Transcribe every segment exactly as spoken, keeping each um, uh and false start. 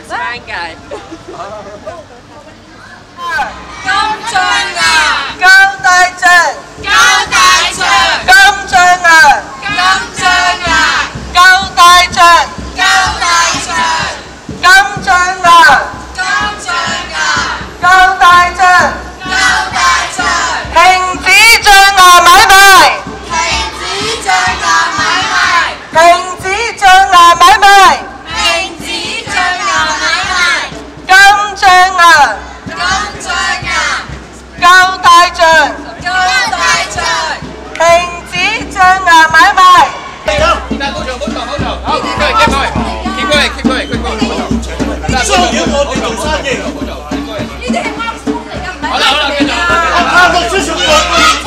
班計。 金像牙， 高大象， 高大象， 金像牙， 金像牙， 高大象， 高大象， 金像牙， 金像牙， 高大象， 高大象， 停止象牙買賣， 停止象牙買賣， 停止象牙買賣， 停止象牙買賣， 金像牙， 金像牙， 高大象， 高大象， 停止象牙買賣。 而家高場高場高場，好，keep going，keep going，keep going，keep going， 騷擾我哋做生意。 呢啲係貓叔嚟㗎，唔係。 好啦好啦，繼續。 啱到支持我。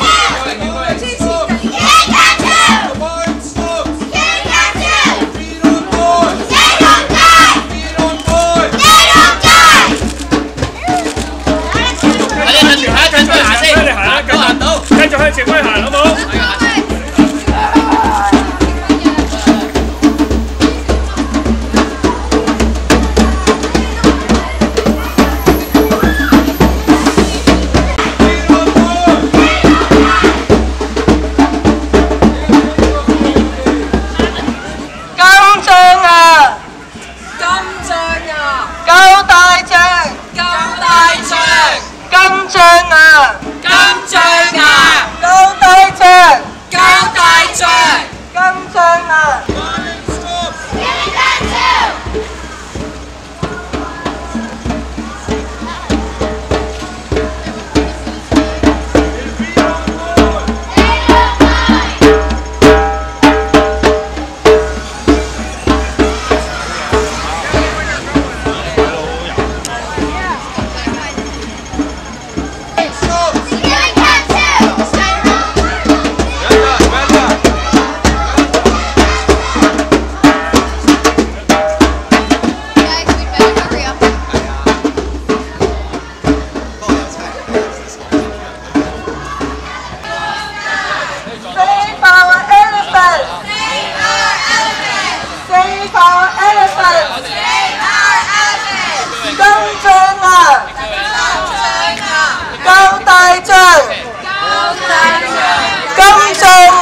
繼續向前揮行，好冇？ 金像